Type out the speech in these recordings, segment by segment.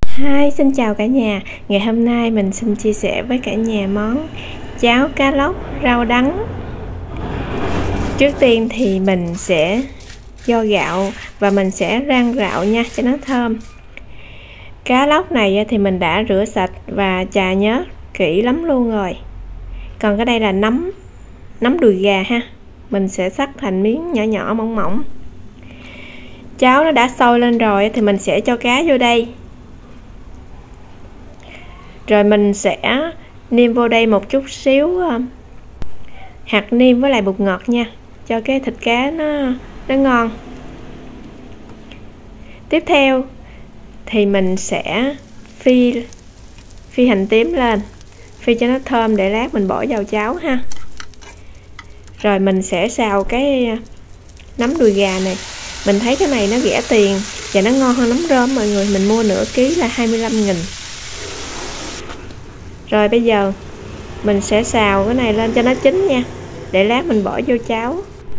Hi, xin chào cả nhà. Ngày hôm nay mình xin chia sẻ với cả nhà món cháo cá lóc rau đắng. Trước tiên thì mình sẽ vo gạo và mình sẽ rang rạo nha cho nó thơm. Cá lóc này thì mình đã rửa sạch và chà nhớt kỹ lắm luôn rồi. Còn cái đây là nấm đùi gà ha. Mình sẽ cắt thành miếng nhỏ nhỏ mỏng mỏng. Cháo nó đã sôi lên rồi thì mình sẽ cho cá vô đây. Rồi mình sẽ nêm vô đây một chút xíu hạt nêm với lại bột ngọt nha, cho cái thịt cá nó ngon. Tiếp theo thì mình sẽ phi hành tím lên, phi cho nó thơm để lát mình bỏ vào cháo ha. Rồi mình sẽ xào cái nấm đùi gà này. Mình thấy cái này nó rẻ tiền và nó ngon hơn nấm rơm mọi người. Mình mua nửa ký là 25.000. Rồi bây giờ mình sẽ xào cái này lên cho nó chín nha, để lát mình bỏ vô cháo.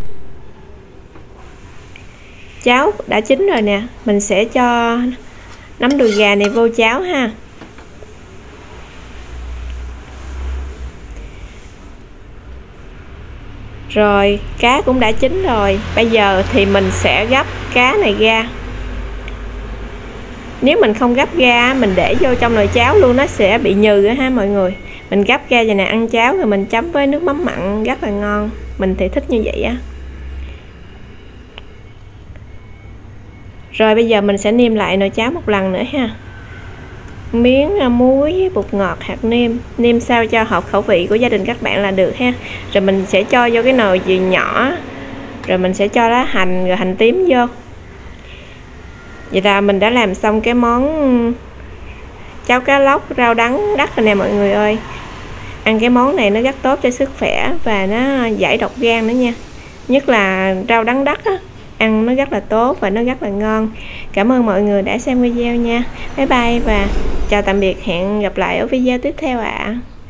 Cháo đã chín rồi nè, mình sẽ cho nấm đùi gà này vô cháo ha. Rồi cá cũng đã chín rồi, bây giờ thì mình sẽ gấp cá này ra. Nếu mình không gấp ra, mình để vô trong nồi cháo luôn, nó sẽ bị nhừ ha mọi người. Mình gấp ra vậy nè, ăn cháo rồi mình chấm với nước mắm mặn rất là ngon. Mình thì thích như vậy á. Rồi bây giờ mình sẽ nêm lại nồi cháo một lần nữa ha. Miếng muối, bột ngọt, hạt nêm sao cho hợp khẩu vị của gia đình các bạn là được ha. Rồi mình sẽ cho vô cái nồi gì nhỏ. Rồi mình sẽ cho lá hành rồi hành tím vô. Vậy là mình đã làm xong cái món cháo cá lóc rau đắng đắt rồi nè mọi người ơi. Ăn cái món này nó rất tốt cho sức khỏe và nó giải độc gan nữa nha. Nhất là rau đắng đắt á, ăn nó rất là tốt và nó rất là ngon. Cảm ơn mọi người đã xem video nha. Bye bye và chào tạm biệt, hẹn gặp lại ở video tiếp theo ạ.